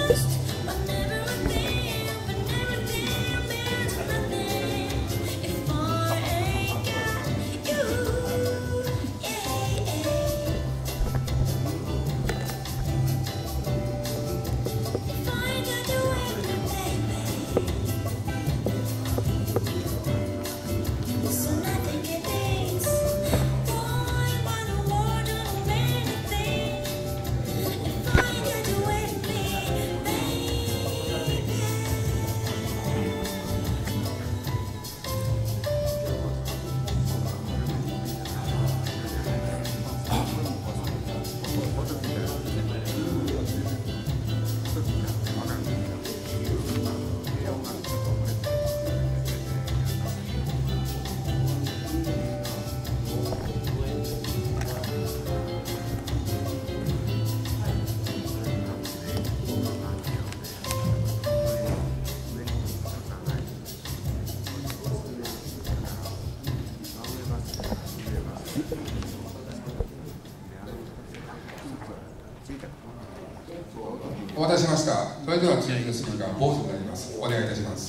お待たせしました。それでは続いてのスピーカー、坊主になります。お願いいたします。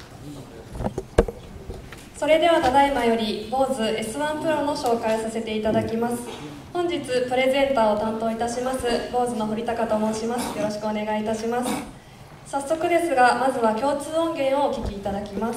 それではただいまより坊主 S1 プロの紹介をさせていただきます。本日プレゼンターを担当いたします坊主の堀高と申します。よろしくお願いいたします。早速ですが、まずは共通音源をお聴きいただきます。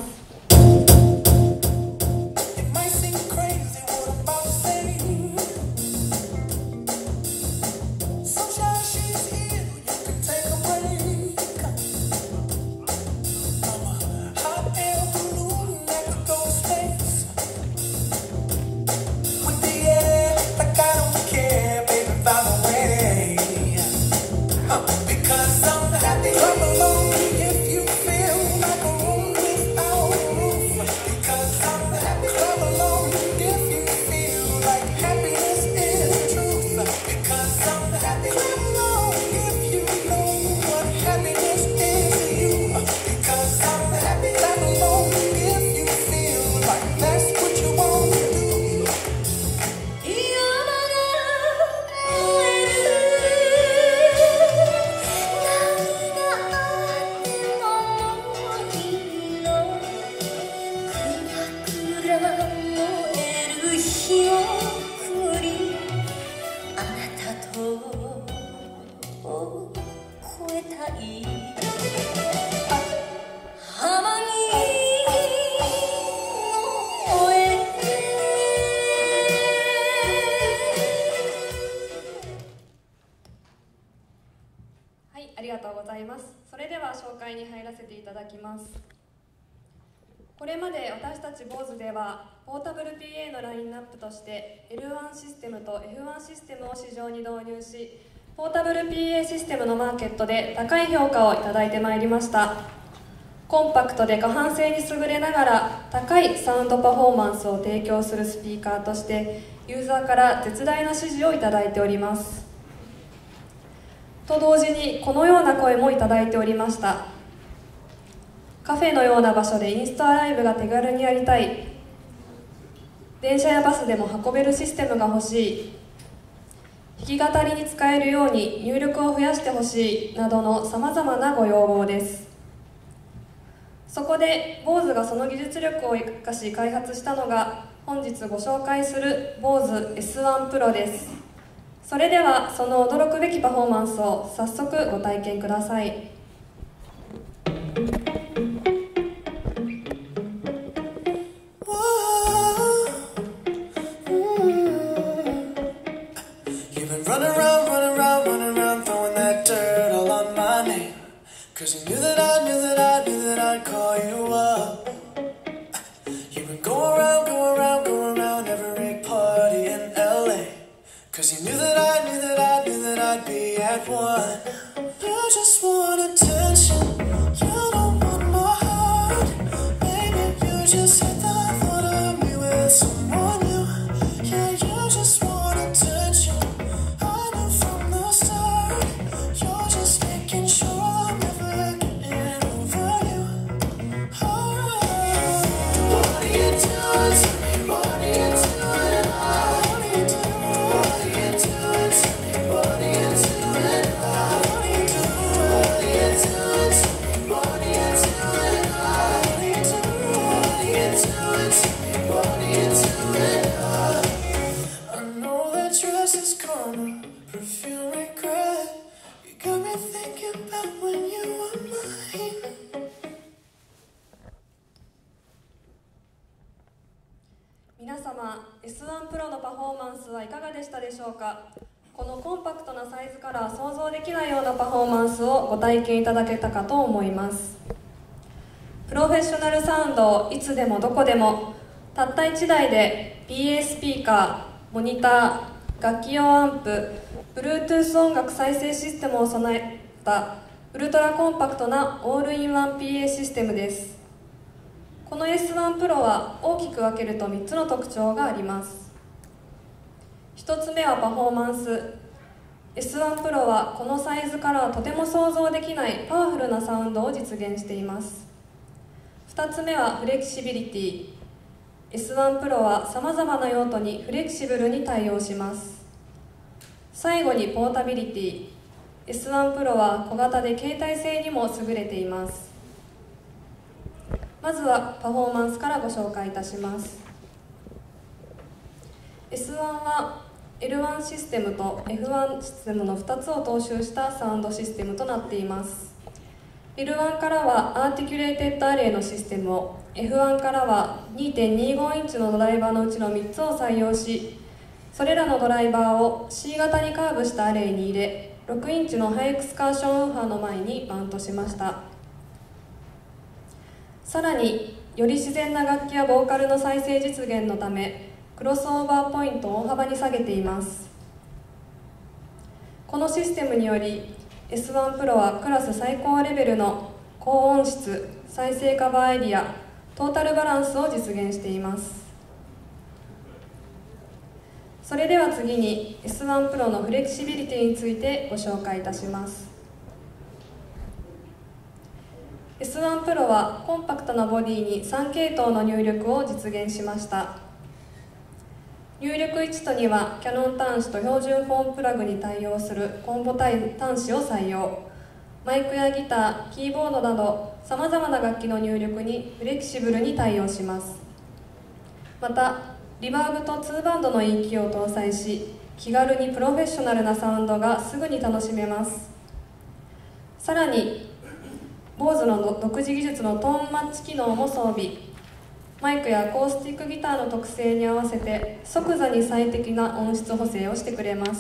ありがとうございます。それでは紹介に入らせていただきます。これまで私たち坊主ではポータブル PA のラインナップとして L1 システムと F1 システムを市場に導入し、ポータブル PA システムのマーケットで高い評価をいただいてまいりました。コンパクトで過半性に優れながら高いサウンドパフォーマンスを提供するスピーカーとしてユーザーから絶大な支持をいただいております。と同時にこのような声もいただいておりました。カフェのような場所でインストアライブが手軽にやりたい、電車やバスでも運べるシステムが欲しい、弾き語りに使えるように入力を増やしてほしいなどのさまざまなご要望です。そこで坊主がその技術力を生かし開発したのが本日ご紹介する坊主 S1 プロです。それではその驚くべきパフォーマンスを早速ご体験ください。 皆様、S1 プロのパフォーマンスはいかがでしたでしょうか。このコンパクトなサイズから想像できないようなパフォーマンスをご体験いただけたかと思います。プロフェッショナルサウンドをいつでもどこでもたった1台で PA スピーカー、モニター、楽器用アンプ、Bluetooth 音楽再生システムを備えたウルトラコンパクトなオールインワン PA システムです。この S1 プロは大きく分けると3つの特徴があります。1つ目はパフォーマンス。 S1 プロはこのサイズからはとても想像できないパワフルなサウンドを実現しています。2つ目はフレキシビリティ。 S1 プロはさまざまな用途にフレキシブルに対応します。最後にポータビリティ。 S1 プロは小型で携帯性にも優れています。まずはパフォーマンスからご紹介いたします。 S1 は L1 システムと F1 システムの2つを踏襲したサウンドシステムとなっています。 L1 からはアーティキュレーテッドアレイのシステムを、 F1 からは 2.25 インチのドライバーのうちの3つを採用し、それらのドライバーを C 型にカーブしたアレイに入れ、6インチのハイエクスカーションウーファーの前にマウントしました。さらにより自然な楽器やボーカルの再生実現のため、クロスオーバーポイントを大幅に下げています。このシステムにより S1 プロはクラス最高レベルの高音質、再生カバーエリア、トータルバランスを実現しています。それでは次に S1 プロのフレキシビリティについてご紹介いたします。 S1 プロはコンパクトなボディに3系統の入力を実現しました。入力1と2はキャノン端子と標準フォンプラグに対応するコンボ端子を採用。マイクやギター、キーボードなどさまざまな楽器の入力にフレキシブルに対応します。またリバーブと2バンドの EQ を搭載し、気軽にプロフェッショナルなサウンドがすぐに楽しめます。さらにBOSEの独自技術のトーンマッチ機能も装備。マイクやアコースティックギターの特性に合わせて即座に最適な音質補正をしてくれます。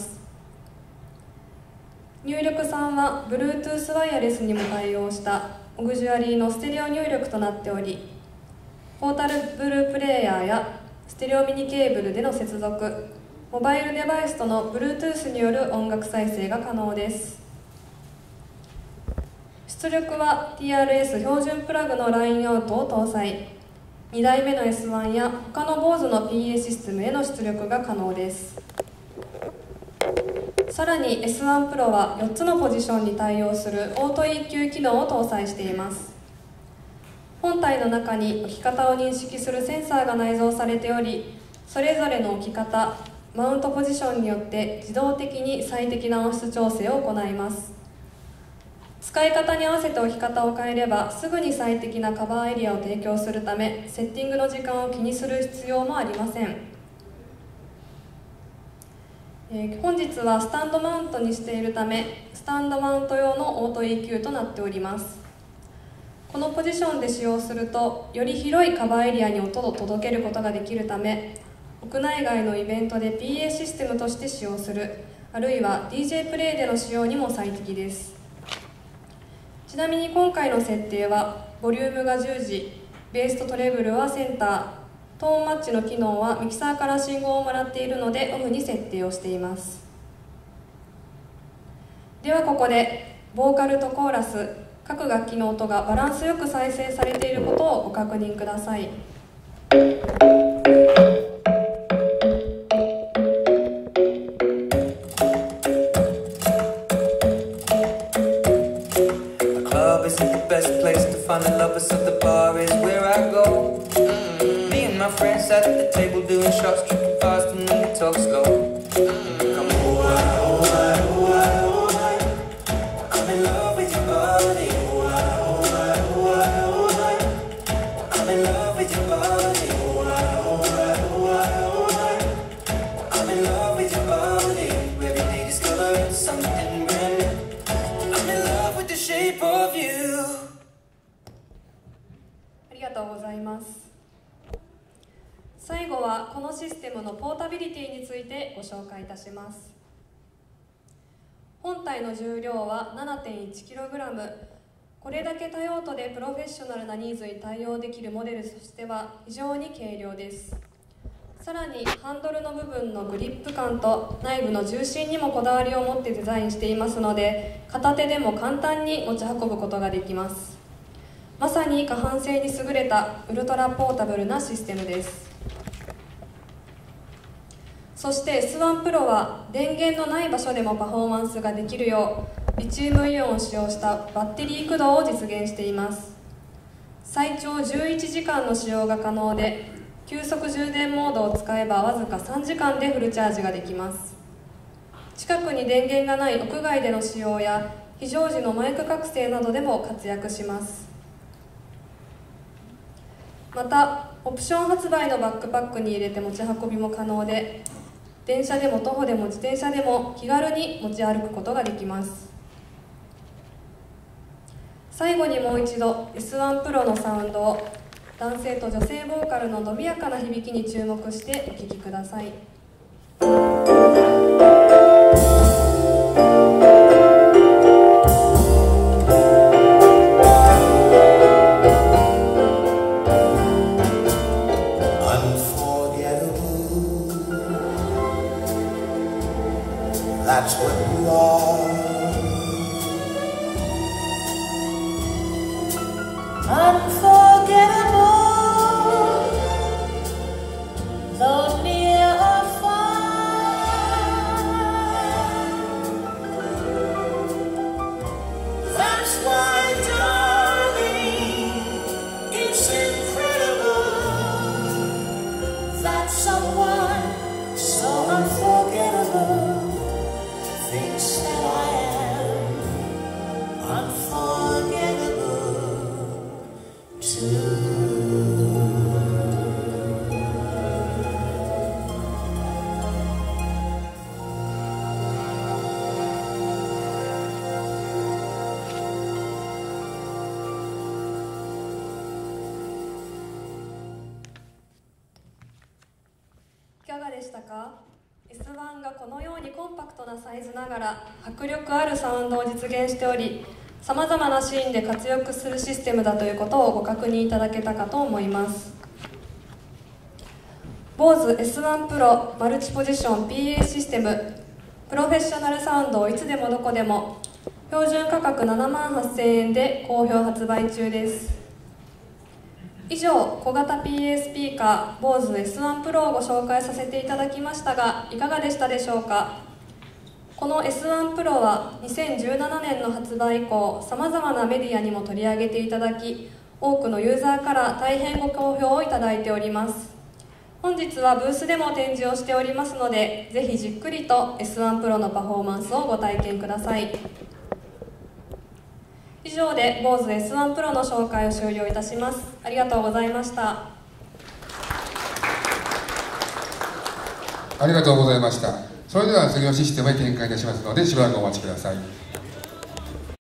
入力3は Bluetooth ワイヤレスにも対応したオグジュアリーのステレオ入力となっており、ポータブルプレイヤーやステレオミニケーブルでの接続、モバイルデバイスとの Bluetooth による音楽再生が可能です。出力は TRS 標準プラグのラインアウトを搭載。2代目の S1 や他の BOSE の PA システムへの出力が可能です。さらに S1 プロは4つのポジションに対応するオート EQ 機能を搭載しています。本体の中に置き方を認識するセンサーが内蔵されており、それぞれの置き方、マウントポジションによって自動的に最適な音質調整を行います。使い方に合わせて置き方を変えればすぐに最適なカバーエリアを提供するため、セッティングの時間を気にする必要もありません。本日はスタンドマウントにしているため、スタンドマウント用のオート EQ となっております。このポジションで使用すると、より広いカバーエリアに音を届けることができるため、屋内外のイベントで PA システムとして使用する、あるいは DJ プレイでの使用にも最適です。ちなみに今回の設定はボリュームが10時、ベースとトレブルはセンター、トーンマッチの機能はミキサーから信号をもらっているのでオフに設定をしています。ではここでボーカルとコーラス、各楽器の音がバランスよく再生されていることをご確認ください。 Find the lovers of the bar is where I go. Me and my friends sat at the table doing shots, tripping fast and then we talk slow. Come oh I, oh I, oh I, oh I. I'm in love with your body. Oh I, oh I, oh I, oh I. I'm in love with your body. Oh I, oh I, oh I, oh I. I'm in love with your body. Every day discovering something brand new. I'm in shape of you. ありがとうございます。最後はこのシステムのポータビリティについてご紹介いたします。本体の重量は 7.1kg。 これだけ多用途でプロフェッショナルなニーズに対応できるモデルとしては非常に軽量です。さらにハンドルの部分のグリップ感と内部の重心にもこだわりを持ってデザインしていますので、片手でも簡単に持ち運ぶことができます。まさに可搬性に優れたウルトラポータブルなシステムです。そして S1 Pro は電源のない場所でもパフォーマンスができるようリチウムイオンを使用したバッテリー駆動を実現しています。最長11時間の使用が可能で、急速充電モードを使えばわずか3時間でフルチャージができます。近くに電源がない屋外での使用や非常時のマイク覚醒などでも活躍します。またオプション発売のバックパックに入れて持ち運びも可能で、電車でも徒歩でも自転車でも気軽に持ち歩くことができます。最後にもう一度 S1 Pro のサウンドを男性と女性ボーカルの伸びやかな響きに注目してお聴きください。 That's what you are. Unforgettable, though near or far. That's why, darling, it's incredible that someone so unforgettable thinks that I am unforgettable too. いかがでしたか？S1 がこのようにコンパクトなサイズながら迫力あるサウンドを実現しており、さまざまなシーンで活躍するシステムだということをご確認いただけたかと思います。 BOSE S1 Pro マルチポジション PA システム、プロフェッショナルサウンドをいつでもどこでも、標準価格78,000円で好評発売中です。以上、小型 PA スピーカー BOSE S1 Pro をご紹介させていただきましたが、いかがでしたでしょうか？この S1 Pro は2017年の発売以降、さまざまなメディアにも取り上げていただき、多くのユーザーから大変ご好評をいただいております。本日はブースでも展示をしておりますので、ぜひじっくりと S1 Pro のパフォーマンスをご体験ください。以上で BOSE S1 Pro の紹介を終了いたします。ありがとうございました。 ありがとうございました。それでは次のシステムへ展開いたしますので、しばらくお待ちください。